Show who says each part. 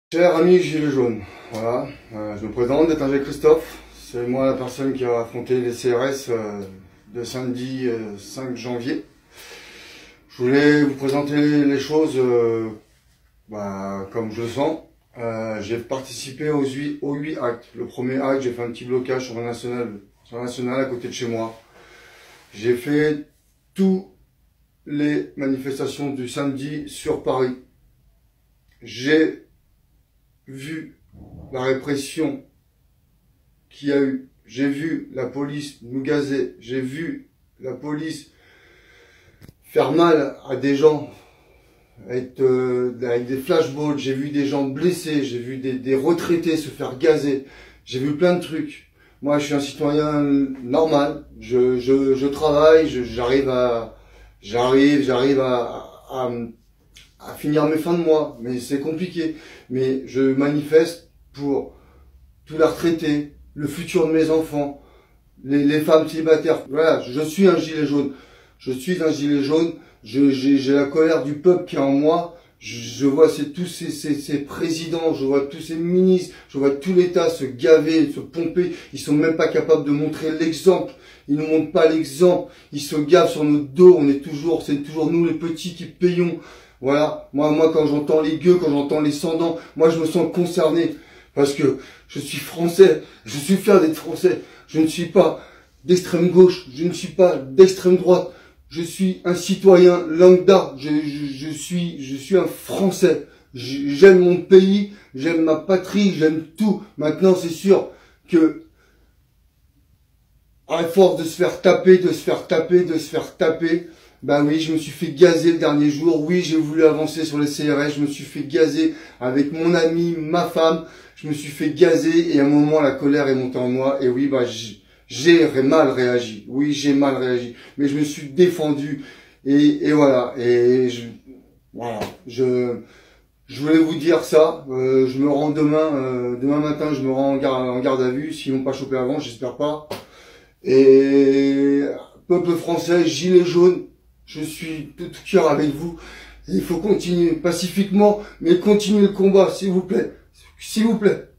Speaker 1: Cher ami Gilet jaune, voilà, je me présente, détangé Christophe, c'est moi la personne qui a affronté les CRS de samedi 5 janvier. Je voulais vous présenter les choses comme je le sens. J'ai participé aux 8 actes. Le premier acte, j'ai fait un petit blocage sur la nationale à côté de chez moi. J'ai fait toutes les manifestations du samedi sur Paris. J'ai vu la répression qu'il y a eu. J'ai vu la police nous gazer. J'ai vu la police faire mal à des gens avec des flashballs. J'ai vu des gens blessés. J'ai vu des retraités se faire gazer. J'ai vu plein de trucs. Moi, je suis un citoyen normal. Je travaille. J'arrive à finir mes fins de mois, mais c'est compliqué. Mais je manifeste pour tous les retraités, le futur de mes enfants, les femmes célibataires. Voilà, je suis un gilet jaune. Je suis un gilet jaune. J'ai la colère du peuple qui est en moi. Je vois tous ces présidents, je vois tous ces ministres, je vois tout l'État se gaver, se pomper. Ils sont même pas capables de montrer l'exemple. Ils nous montrent pas l'exemple. Ils se gavent sur notre dos. C'est toujours nous les petits qui payons. Voilà, moi quand j'entends les gueux, quand j'entends les sans-dents, moi je me sens concerné parce que je suis français, je suis fier d'être français. Je ne suis pas d'extrême gauche, je ne suis pas d'extrême droite. Je suis un citoyen lambda, je suis un français. J'aime mon pays, j'aime ma patrie, j'aime tout. Maintenant c'est sûr que à force de se faire taper, ben oui, je me suis fait gazer le dernier jour. Oui, j'ai voulu avancer sur les CRS. Je me suis fait gazer avec mon ami, ma femme. Je me suis fait gazer et à un moment, la colère est montée en moi. Et oui, j'ai mal réagi. Oui, j'ai mal réagi. Mais je me suis défendu. Et voilà. Voilà. Je voulais vous dire ça. Je me rends demain matin, je me rends en garde à vue. S'ils m'ont pas chopé avant, j'espère pas. Et peuple français, gilet jaune. Je suis de tout cœur avec vous. Il faut continuer pacifiquement, mais continuer le combat, s'il vous plaît. S'il vous plaît.